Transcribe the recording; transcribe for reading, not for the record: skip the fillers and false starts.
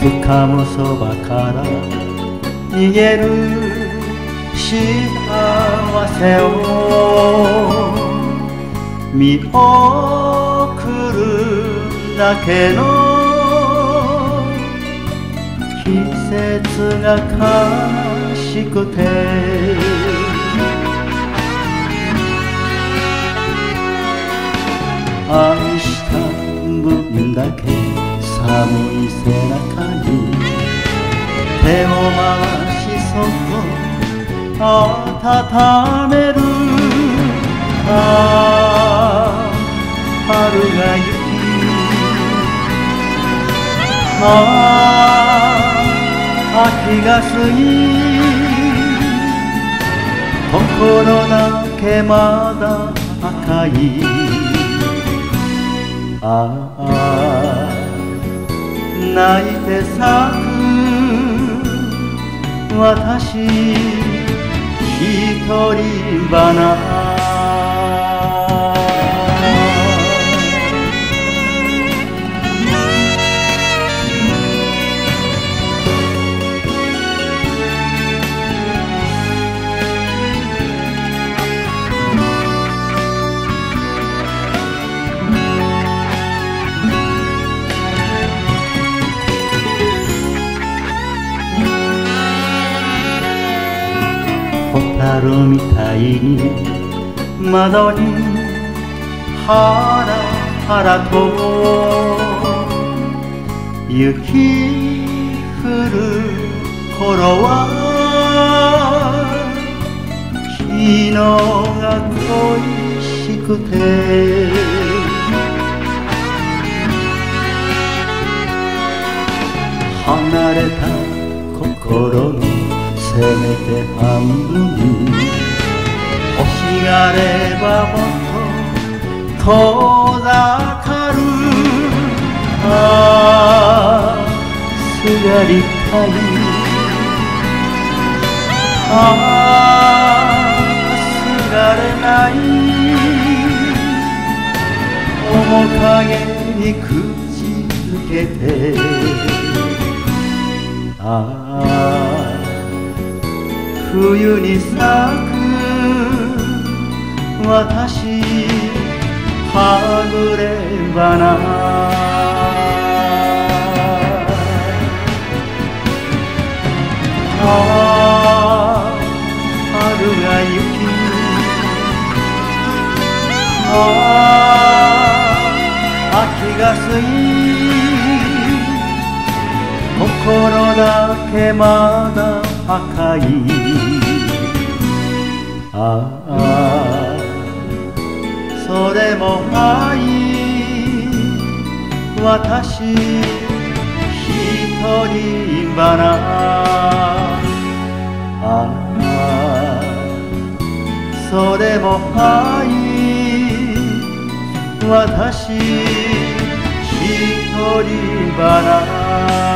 深むそばから逃げる幸せを見送るだけの季節が悲しくて愛した分だけ寒い背中に手を回しそっと温める春が行き秋が過ぎ心だけまだ赤い泣いて咲く私一人花蛍みたいに窓にハラハラと雪降る頃は昨日が恋しくて離れた心のせめて半分欲しがればもっと遠ざかるすがりたいすがれない面影に口づけて冬に咲く私はぐれ花春が行き秋が過ぎ心だけまだ赤いそれも愛私一人花それも愛私一人花